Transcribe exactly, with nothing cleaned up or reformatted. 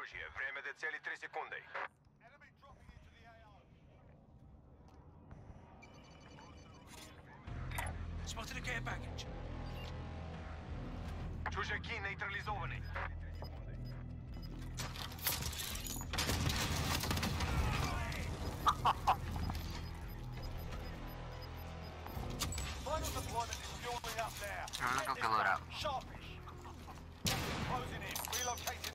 оружие. Время до цели три секунды. Spotted a care package. Чужаки нейтрализованы. Final deployment is fueling up there. Non ho calcolato. Sharpish. Closing in. Relocating